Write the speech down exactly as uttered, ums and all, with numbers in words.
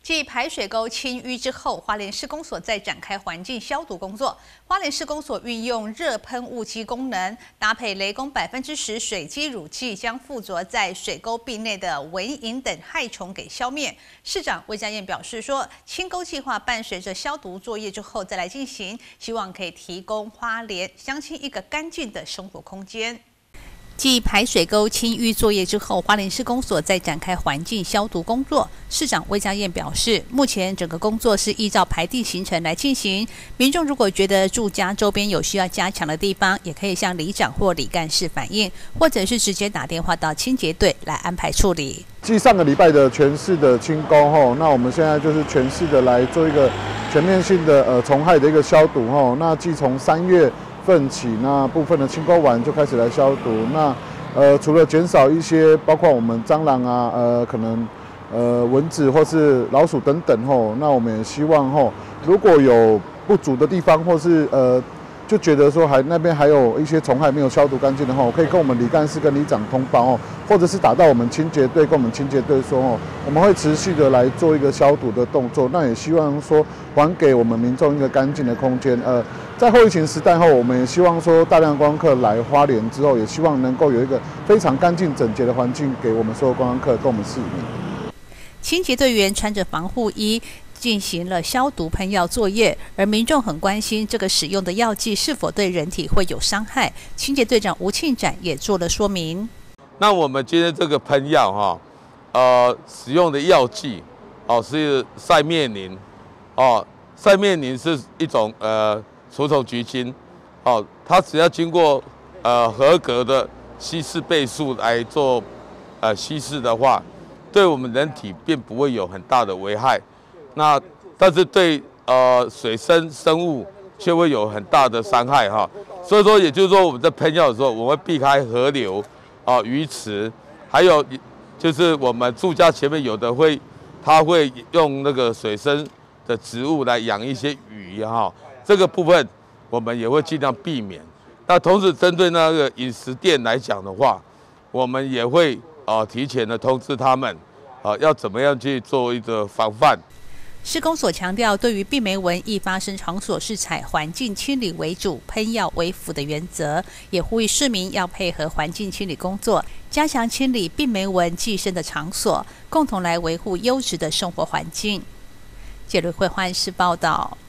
继排水沟清淤之后，花莲市公所在展开环境消毒工作。花莲市公所运用热喷雾机功能，搭配雷公百分之十水基乳剂，将附着在水沟壁内的蚊蝇等害虫给消灭。市长魏家燕表示说，清沟计划伴随着消毒作业之后再来进行，希望可以提供花莲乡亲一个干净的生活空间。 继排水沟清淤作业之后，花莲市公所在展开环境消毒工作。市长魏家燕表示，目前整个工作是依照排地行程来进行。民众如果觉得住家周边有需要加强的地方，也可以向里长或里干事反映，或者是直接打电话到清洁队来安排处理。 继上个礼拜的全市的清沟后，那我们现在就是全市的来做一个全面性的呃虫害的一个消毒后，那继从三月 份起，那部分的清沟完就开始来消毒。那呃，除了减少一些，包括我们蟑螂啊，呃，可能呃蚊子或是老鼠等等吼，那我们也希望吼，如果有不足的地方，或是呃就觉得说还那边还有一些虫害没有消毒干净的吼，可以跟我们里干事跟里长通报哦，或者是打到我们清洁队，跟我们清洁队说哦，我们会持续的来做一个消毒的动作。那也希望说还给我们民众一个干净的空间，呃。 在后疫情时代后，我们也希望说大量观光客来花莲之后，也希望能够有一个非常干净整洁的环境给我们所有观光客跟我们市民。 清洁队员穿着防护衣进行了消毒喷药作业，而民众很关心这个使用的药剂是否对人体会有伤害。清洁队长吴庆展也做了说明。 那我们今天这个喷药哈，呃，使用的药剂哦是赛灭宁哦，赛灭宁是一种呃。 除虫菊精，哦，它只要经过呃合格的稀释倍数来做呃稀释的话，对我们人体并不会有很大的危害。那但是对呃水生生物却会有很大的伤害哈。所以说，也就是说我们在喷药的时候，我们会避开河流啊、鱼池，还有就是我们住家前面有的会，它会用那个水生的植物来养一些鱼哈。 这个部分我们也会尽量避免。那同时针对那个饮食店来讲的话，我们也会啊、呃、提前的通知他们啊、呃、要怎么样去做一个防范。 市公所强调，对于病媒蚊易发生场所是采环境清理为主、喷药为辅的原则，也呼吁市民要配合环境清理工作，加强清理病媒蚊寄生的场所，共同来维护优质的生活环境。谢瑞慧欢视报道。